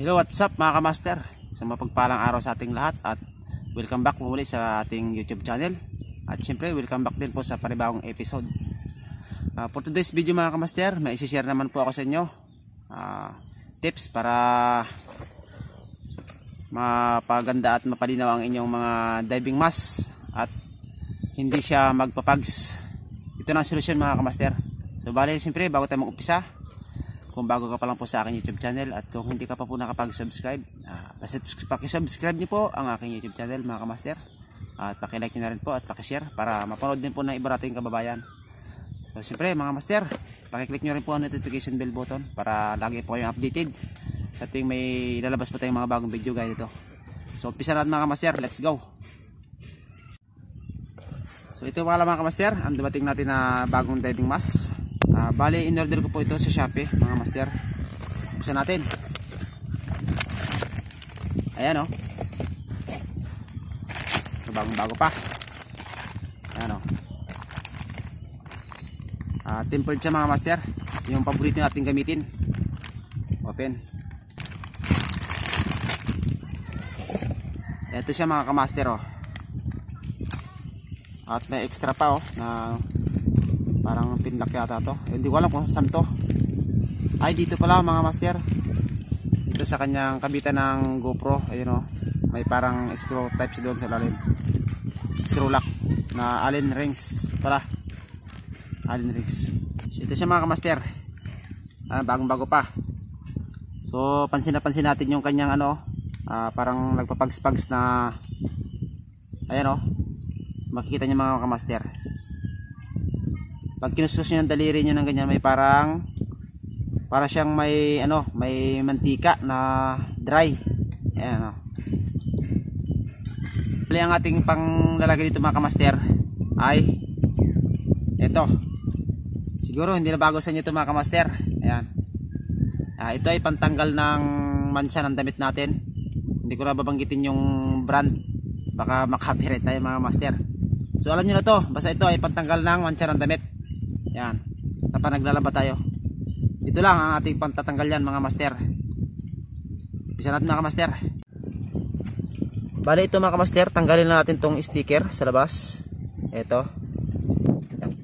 Hello, what's up mga kamaster? Isang mapagpalang araw sa ating lahat at welcome back muli sa ating YouTube channel. At syempre welcome back din po sa panibagong episode. For today's video mga kamaster, may isi-share naman po ako sa inyo tips para mapaganda at mapalinaw ang inyong mga diving mask at hindi siya magpapags. Ito na ang solusyon mga kamaster. So bali syempre bago tayo mag-umpisa, kung bago ka pa lang po sa aking YouTube channel at kung hindi ka pa po nakapag-subscribe, pakisubscribe niyo po ang aking YouTube channel mga kamaster. At pakilike niyo na rin po at pakishare para mapanood din po ng iba nating kababayan. So siyempre mga master, pakiclick niyo rin po ang notification bell button para lagi po kayong updated sa tuwing may ilalabas po tayong mga bagong video gaya nito. So umpisa natin mga kamaster, let's go! So ito mga kamaster, ang dumating natin na bagong diving mask. Bali in order ko po ito sa Shopee mga master. Buksan natin. Ayan o. Bagong bago pa. Ayan o. Tempered siya mga master. Yung paborito natin gamitin. Open. Ito siya mga kamaster o. At may extra pa o na parang pinlock yata to. Hindi ko alam kung saan to. Ay dito pala mga master. Dito sa kanyang kabitan ng GoPro. Ayun o. May parang screw types doon sa lalim. Screw lock na Allen rings pala. Allen rings. So, ito siya mga kamaster. Bagong bago pa. So pansin natin yung kanyang ano. Parang nagpapags-pags na. Ayan o. Makikita niyo mga kamaster. Pag kinuskus nyo ng daliri nyo ng ganyan, may para siyang may ano, may mantika na dry. Ayan o. Ang ating panglalagay dito mga kamaster ay ito. Siguro hindi na bago sa inyo ito mga kamaster. Ayan. Ito ay pantanggal ng mancha ng damit natin. Hindi ko na babanggitin yung brand. Baka makapirate tayo mga master. So alam nyo na to. Basta ito ay pantanggal ng mancha ng damit. Yan, kapag naglalaba tayo. Ito lang ang ating pantatanggal yan mga master. Umpisa natin mga master. Bali ito mga master, tanggalin na natin tong sticker sa labas. Ito. Yan.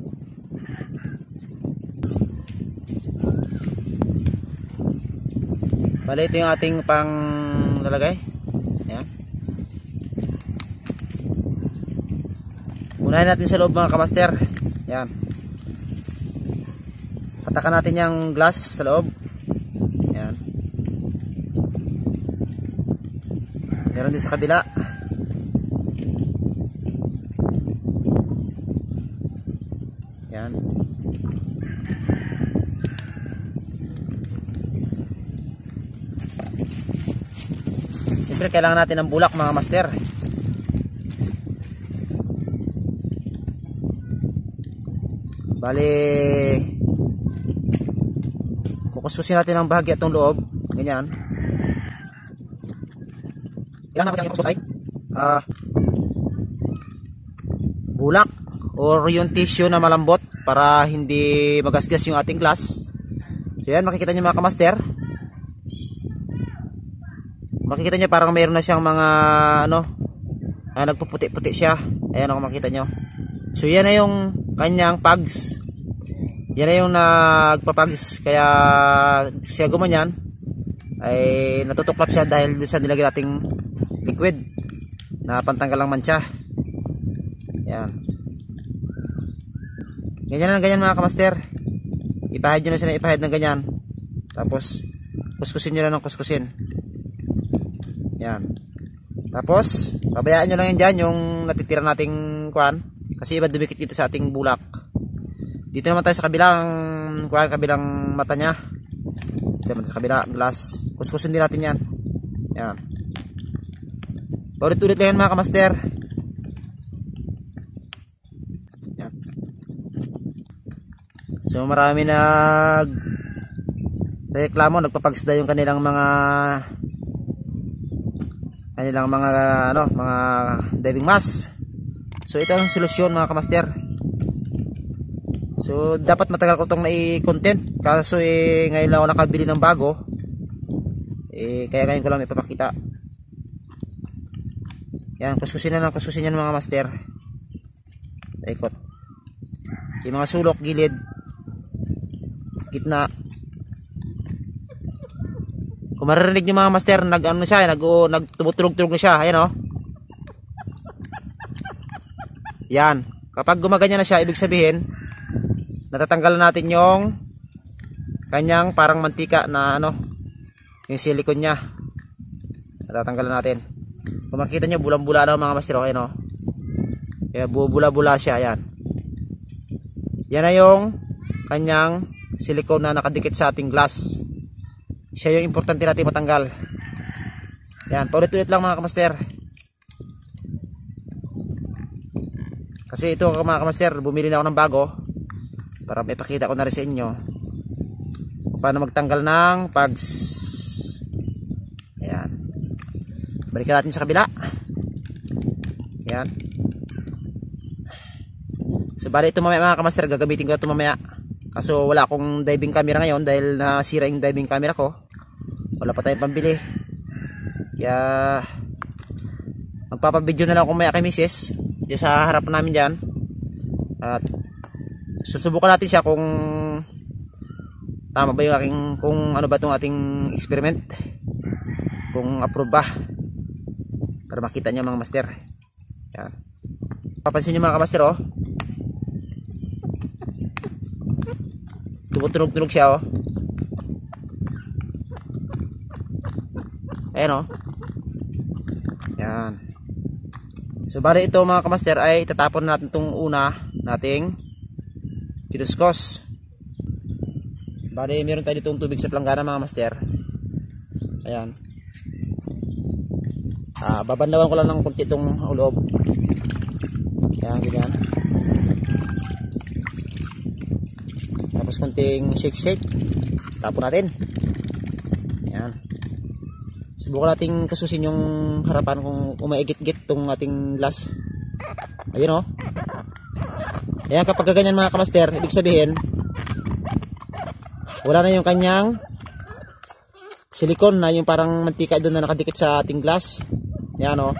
Bali ito yung ating pang lalagay. Yan. Unahin natin sa loob mga kamaster. Yan. Patakan natin yung glass sa loob. Ayan. Meron din sa kabila. Ayan. Siyempre kailangan natin ng bulak mga master. Bali kukuskusin natin ang bahagya itong loob. Ganyan. Kailangan natin yung bulak or yung tissue na malambot para hindi magasgas yung ating glass. So yan, makikita nyo mga kamaster. Makikita nyo parang mayroon na siyang mga ano, nagpuputi-puti siya. Ayan ako makikita nyo. So yan na yung kanyang pags. Yan na yung nagpapags. Kaya siya gumanyan ay natutuklap siya dahil sa nilagay nating liquid na pantanggal ng mancha. Yan. Ganyan na ganyan mga kamaster. Ipahid nyo na sila, ipahid ng ganyan. Tapos kuskusin nyo na ng kuskusin. Yan. Tapos pabayaan nyo lang yan dyan yung natitira nating kuhan. Kasi iba dumikit dito sa ating bulak. Dito naman tayo sa kabilang mata niya. Dito naman sa kabila glass. Kuskusin din natin yan. Yan. Paulit-ulit lang yan mga kamaster. Yan. So marami reklamo, nagpapagsda yung kanilang mga diving mask. So ito ang solusyon mga kamaster. So dapat matagal ko itong nai-content. Kaso ngayon lang ako nakabili ng bago. Kaya ngayon ko lang ipapakita. Yan, kuskusin na lang, kuskusin yan mga master. Ikot. Yung mga sulok, gilid, gitna. Kung maririnig nyo mga master, nag-ano siya, nagtumutulog-tulog na siya. Ayan o. Yan. Kapag gumaganyan na siya, ibig sabihin, natatanggalan natin yung kanyang parang mantika na ano, yung silicone niya. Natatanggalan natin. Kung makikita nyo, bulang-bula na mga master. Okay no? Kaya bula-bula siya. Ayan. Yan na yung kanyang silicone na nakadikit sa ating glass. Siya yung importante natin matanggal. Yan, paulit-ulit lang mga kamaster. Kasi ito mga kamaster, bumili na ako ng bago para may pakita ko na rin sa inyo kung paano magtanggal ng pugs. Ayan. Balikan natin sa kabila. Ayan. So bali ito mamaya mga kamaster, gagamitin ko ito mamaya. Kaso wala akong diving camera ngayon dahil nasira yung diving camera ko. Wala pa tayong pambili. Kaya magpapabideo na lang ako maya kay Mrs. Diyan sa harapan namin dyan. At susubukan natin siya kung tama ba yung aking, kung ano ba itong ating experiment, kung approve ba, para makita nyo mga master. Yan. Papansin nyo mga kamaster oh, tumutunog-tunog siya oh. Ayan oh. Yan. So bali ito mga kamaster ay tatapon natin itong una nating kinuskos. Bali meron tayo ditong tubig sa planggana mga master. Ayan. Babandawan ko lang ng kunti itong loob. Ayan, ganyan. Tapos kunting shake. Tapon natin. Ayan. Subukan natin kasusin yung harapan kung umaigit-git itong ating glass. Ayun o. Ayan, kapag ganyan mga kamaster, ibig sabihin wala na yung kanyang silicone na yung parang mantika doon na nakadikit sa ating glass. Ayan o.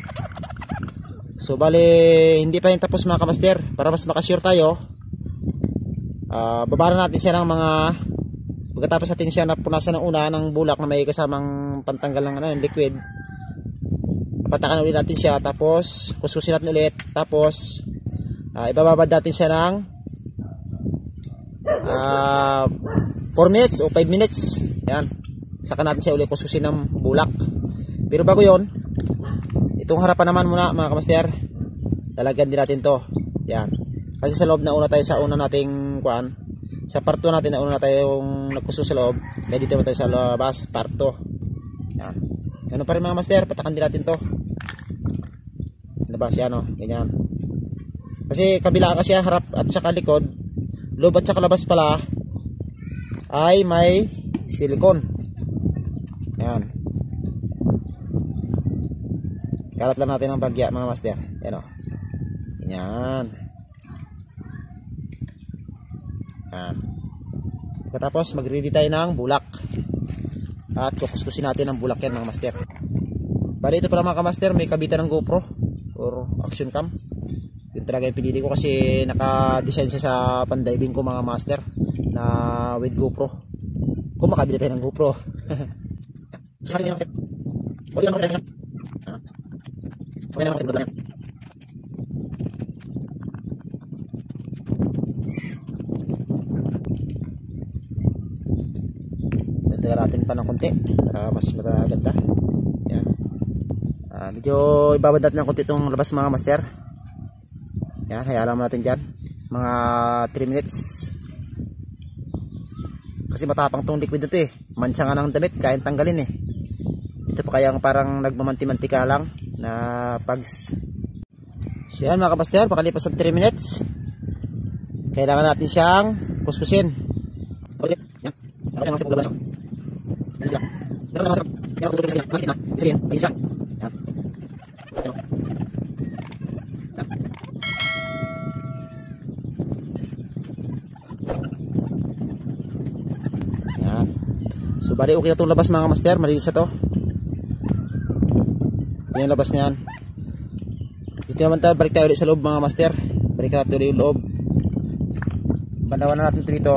So bali hindi pa yung tapos mga kamaster. Para mas makasure tayo, babara natin siya ng mga, pagkatapos natin siya napunasan ng una ng bulak na may kasamang pantanggal ng ano, yung liquid, patakan ulit natin siya, tapos kuskusin natin ulit, tapos ibababad natin siya ng 4 minutes o 5 minutes. Yan, saka natin siya ulit kuskusin ng bulak. Pero bago yon, itong harapan naman muna mga kamaster, lalagyan din natin to. Yan, kasi sa loob na una tayo sa una nating kuan, sa part 2 natin na una tayong nagkuso sa loob, kaya dito naman tayo sa labas, part 2. Yan, ganun pa rin mga master, patakan din natin to labas. Yan o, ganyan. Kasi kabila kasi harap at saka likod, loob at saka labas pala ay may silicone. Yan, kalat lang natin ang bagya mga master. Yan o, ganyan. Yan. Pagkatapos mag-ready tayo ng bulak at kukuskusin natin ang bulak yan mga master. Bali ito pala mga kamaster, may kabitan ng GoPro or action cam. Yun talaga yung pinili ko kasi naka-design siya sa pandiving ko mga master na with GoPro. Kung makabili tayo ng GoPro. Dagdagan natin pa ng konti para mas maganda. Yan. Medyo ibabad natin ng konti itong labas mga master. Yan, hayaan lang natin dyan mga 3 minutes. Kasi matapang tong liquid ito eh. Mansya nga ng damit, kaya tanggalin eh. Ito pa kaya parang nagmamanti-mantika lang na pugs. So yan mga kapaster, pakalipas ng 3 minutes, kailangan natin siyang kuskusin. Okay, yan. Yan sa bulak. Yan sila. Yan sa yan ang tutuloy sa yan. Bakit na? Sige, may isa. Yan. So So bali okay na itong labas mga master, malinis na to. Yan labas niyan. Dito naman tayo, balik tayo ulit sa loob mga master. Balik natin ulit yung loob. Bandawan na natin ito dito.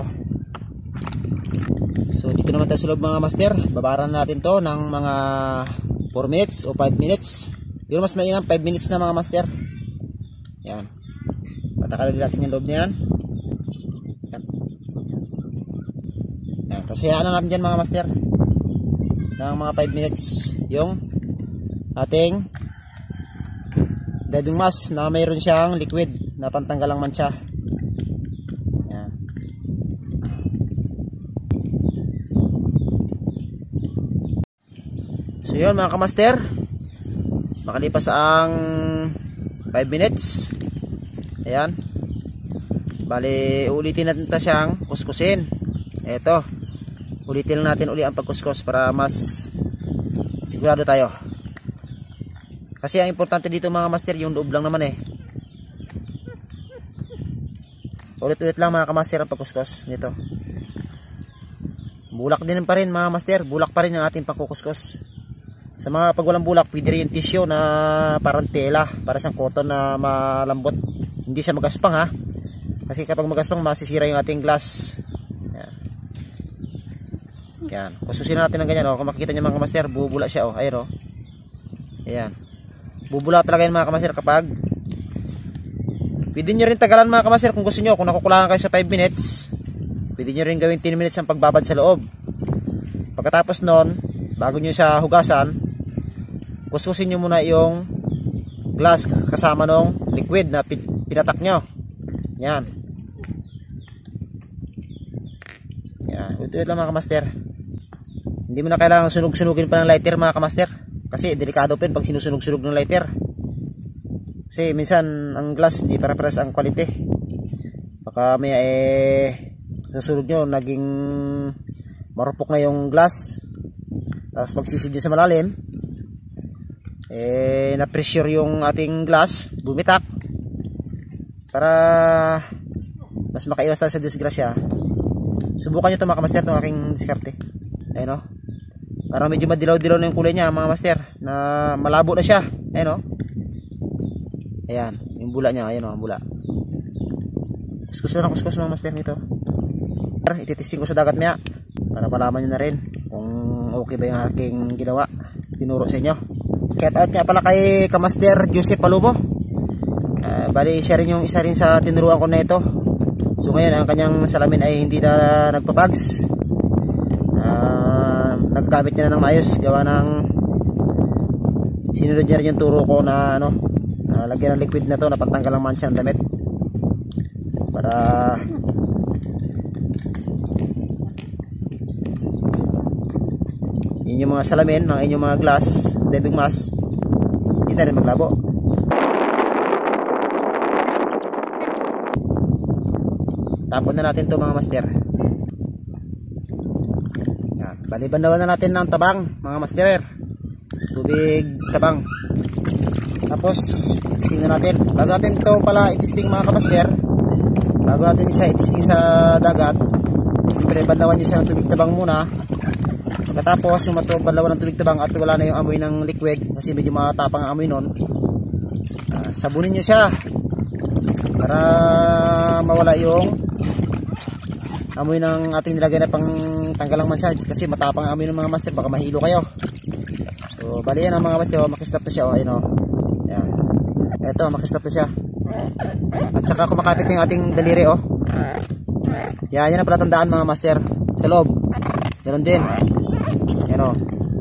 So dito naman tayo sa loob mga master. Babaran natin to ng mga 4 minutes o 5 minutes. Pero mas mainam 5 minutes na mga master. Yan. Patakalin natin yung loob niyan. Yan. Yan. Tapos hayaan na natin dyan mga master ng mga 5 minutes yung ating diving mask na mayroon siyang liquid na pantanggalang mancha. Yan. So yun mga kamaster, makalipas ang 5 minutes. Ayan. Bali ulitin natin ta siyang kuskusin. Eto, ulitin lang natin uli ang pagkuskus para mas sigurado tayo. Kasi ang importante dito mga master, yung loob lang naman eh. Ulit-ulit lang mga kamaster ang pagkuskus nito. Bulak din pa rin mga master, bulak pa rin ang ating pagkukuskus. Sa mga pag walang bulak, pwede rin yung tissue na parang tela, para siyang cotton na malambot. Hindi siya magaspang ha. Kasi kapag magaspang, masisira yung ating glass. Yan. Yan. Kususin natin ng ganyan. Kung makikita nyo mga kamaster, bubula siya. Ayun. Ayan. Bubula talaga yan mga kamaster kapag. Pwede nyo rin tagalan mga kamaster kung gusto nyo. Kung nakukulangan kayo sa 5 minutes, pwede nyo rin gawin 10 minutes ang pagbabad sa loob. Pagkatapos nun, bago nyo siya hugasan, kuskusin nyo muna yung glass kasama nung liquid na pinatak nyo. Yan. Yan. Ulit-ulit lang mga kamaster. Hindi mo na kailangan sunog-sunugin pa ng lighter mga kamaster. Kasi delikado pa pag sinusunog-sunog ng lighter. Kasi minsan ang glass hindi para-paras ang quality. Baka may nasunog nyo, naging marupok na yung glass. Tapos magsisid nyo sa malalim. Na pressure yung ating glass, bumitak. Para mas makaiwas tayo sa disgrasya, subukan nyo ito mga kamaster, itong aking diskarte. Ayun o. Parang medyo madilaw-dilaw na yung kulay niya mga master, na malabo na siya. Ayun o. Ayan, yung bula niya. Ayun o, ang bula. Kuskus na ng kuskus mga master nito. Ititesting ko sa dagat maya para palaman nyo na rin kung okay ba yung aking ginawa, tinuro sa inyo. Shout out nga pala kay Kamaster Joseph Palubo. Bali siya rin yung isa rin sa tinuruan ko na ito. So ngayon ang kanyang salamin ay hindi na nagpapags. Naggamit niya na ng maayos, gawa ng sinunod niya rin yung turo ko na lagyan ng liquid na to na pantanggal ang mancha ng damit. Para yun yung mga salamin ng inyong mga glass, diving mask, hindi na rin maglabo. Tapon na natin to mga master. Yan. Balibandawan na natin ng tabang mga master. Tubig tabang. Tapos itisting na natin. Bago natin to pala itisting mga kamaster, bago natin siya itisting sa dagat, siyempre bandawan nyo siya ng tubig tabang muna. Pagkatapos yung bandawan ng tubig tabang at wala na yung amoy ng liquid, kasi medyo matapang ang amoy nun, sabunin nyo siya para mawala yung amoy ng ating nilagay na pang tanggalang mancha, kasi matapang ang amoy ng mga master, baka mahilo kayo. So bali yan ang mga master, makistop na siya. Ayun o. Yan. Eto, makistop na siya. At saka kumakapit yung ating daliri o. Yan ang palatandaan mga master. Sa loob ganoon din. Yan o.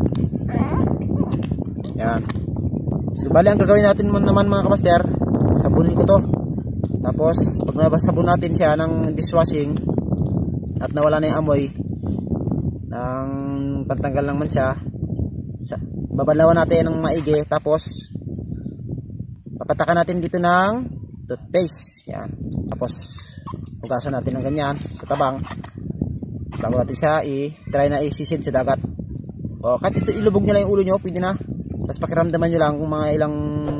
Yan. So bali ang gagawin natin naman mga kamaster, sabunin ko to. Tapos pag nabasabon natin siya ng dishwashing at nawala na yung amoy ng pantanggal ng mancha, babalawan natin ng maigi. Tapos papatakan natin dito ng toothpaste. Yan. Tapos hugasan natin ng ganyan sa tabang bago natin siya try na isisid sa dagat. O kahit ito ilubog nyo lang yung ulo nyo, pwede na. Tapos pakiramdaman nyo lang kung mga ilang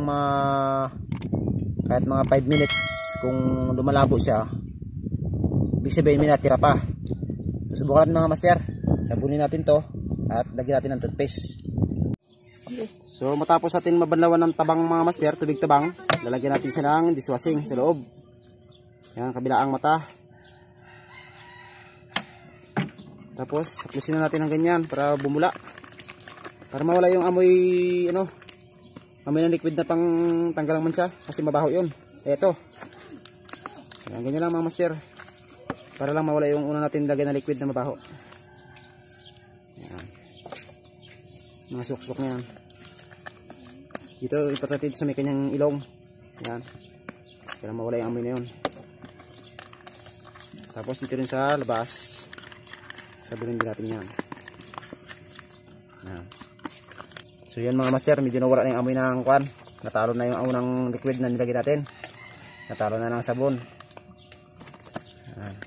kahit mga 5 minutes kung lumalabo siya, ibig sabihin may natira pa. Susubukan natin mga master. sabunin natin to at lagyan natin ng toothpaste. So matapos natin mabanlawan ng tabang mga master, tubig tabang, lalagyan natin siya ng dishwashing sa loob. Yan, kabilaang mata. Tapos haplusin na natin ng ganyan para bumula. Para mawala yung amoy amoy ng liquid na pang tanggal ng mansa kasi mabaho yun. Eto. Yan, ganyan lang mga master. Para lang mawala yung una natin lagyan na liquid na mabaho. Yan. Mga suksok na yan. Dito ipatid sa may kanyang ilong. Yan. Para mawala yung amoy na yun. Tapos dito rin sa labas. Sabunin din natin yan. Yan. So yan mga master, medyo nawala na yung amoy ng kwan. Natalo na yung amoy ng liquid na nilagay natin. Natalo na ng sabon. Yan.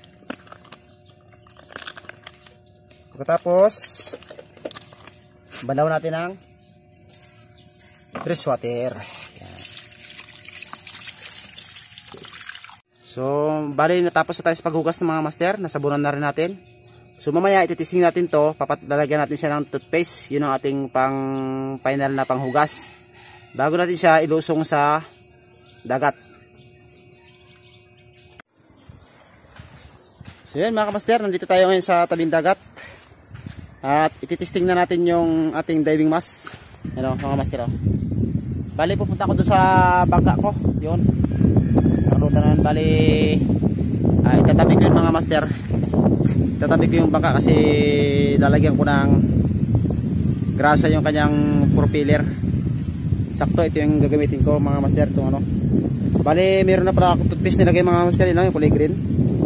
Pagkatapos banaw natin ng fresh water. Yan. So bali natapos na tayo sa paghugas ng mga master. Nasabunan na rin natin. So mamaya ititesting natin to, lalagyan natin siya ng toothpaste. Yun ang ating pang final na panghugas. Bago natin siya ilusong sa dagat. So yun mga master, nandito tayo ngayon sa tabing dagat. At ititesting na natin yung ating diving mask. Ano mga master oh. Bali pupunta ako doon sa bangka ko. Yun. Ang ruta na yun. Bali itatabi ko yun mga master. Tatabi ko yung bangka kasi lalagyan ko ng grasa yung kanyang propeller. Sakto ito yung gagamitin ko mga master. Itong ano. Bali meron na pala ako toothpaste nilagay mga master. Yun, yung kulay green.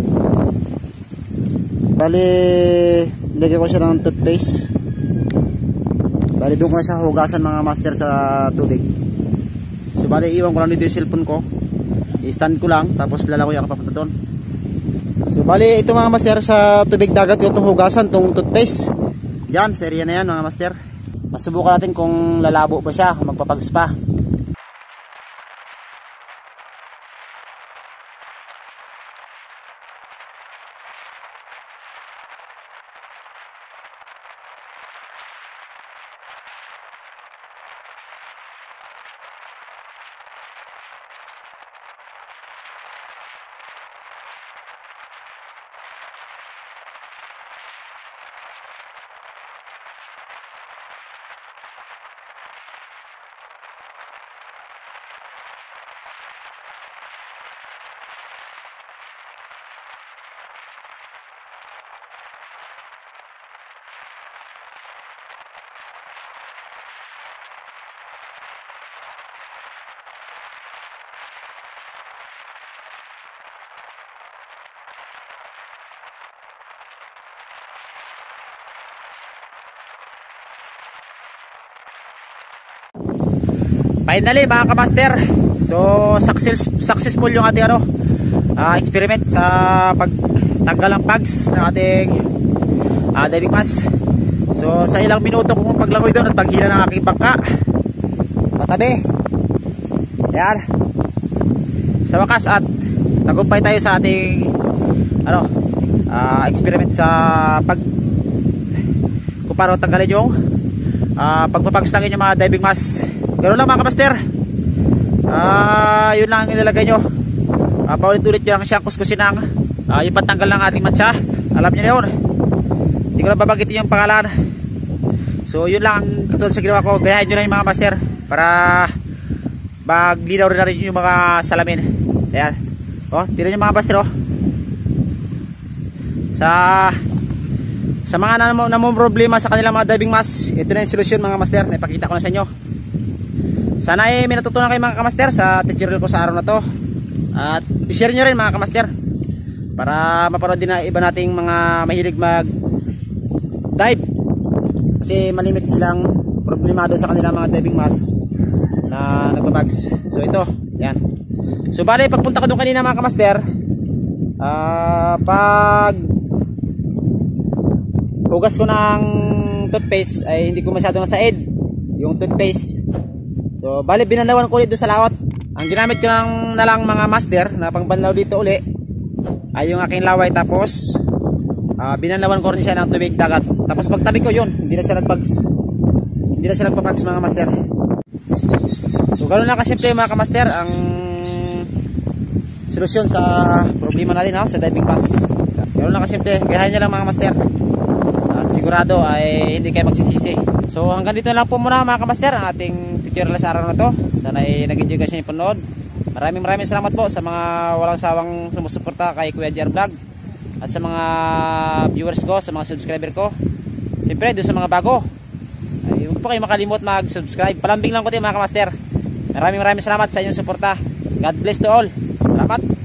Bali nilagay ko siya ng toothpaste. Bali doon ko na siya hugasan mga master sa tubig. So bali iwan ko lang dito yung cellphone ko. I-stand ko lang tapos lalakoy ako papunta doon. So bali ito mga master sa tubig dagat ko itong hugasan, itong toothpaste. Yan, sa area na yan mga master. Masubukan natin kung lalabo ba siya, magpapags pa. Finally mga kamaster, so successful yung ating experiment sa pagtanggal ng pags ng ating diving mask. So sa ilang minuto kung paglangoy doon at paghila ng aking bangka patabi. Ayan. Sa wakas at tagumpay tayo sa ating experiment sa kung paano tanggalin yung pagpapags ng inyong mga diving mask. Ganoon lang mga kamaster. Yun lang ang ilalagay nyo. Paulit-ulit nyo lang siyang kuskusin ng yung pantanggal ng ating mancha. Alam nyo na yun. Hindi ko lang babanggitin yung pangalan. So yun lang katulad sa ginawa ko. Gayahin nyo lang yung mga master para maglinaw rin na rin yung mga salamin. Ayan. Tira nyo mga master Sa mga namong problema sa kanilang mga diving mask, ito na yung solusyon mga master. Napakita ko na sa inyo. Sana ay may natutunan kayo mga kamaster sa tutorial ko sa araw na to. At i-share nyo rin mga kamaster para mapanood din na iba nating mga mahilig mag dive. Kasi malimit silang problemado sa kanilang mga diving mask na nagbabags. So ito, yan. So bali pagpunta ko doon kanina mga kamaster, pag hugas ko ng toothpaste ay hindi ko masyado nasaid yung toothpaste. So bali binanlawan ko ulit doon sa laot. Ang ginamit ko nalang mga master na pangbanlaw dito uli ay yung aking laway tapos binanlawan ko rin siya ng tubig dagat. Tapos pagtabi ko yun, hindi na siya nagpapags mga master. So ganoon na kasimple mga kamaster ang solusyon sa problema natin sa diving bass. Ganoon na kasimple, gayahin nyo lang mga master. At sigurado ay hindi kayo magsisisi. So hanggang dito lang po muna mga kamaster ang ating tutorial sa araw na to. Sana ay nag-enjoy kayo sa panonood. Maraming salamat po sa mga walang sawang sumusuporta kay Kuya JR Vlog. At sa mga viewers ko, sa mga subscriber ko. Siyempre doon sa mga bago, ay huwag po kayo makalimot mag-subscribe. Palambing lang ko din mga kamaster. Maraming salamat sa inyong suporta. God bless to all. Salamat.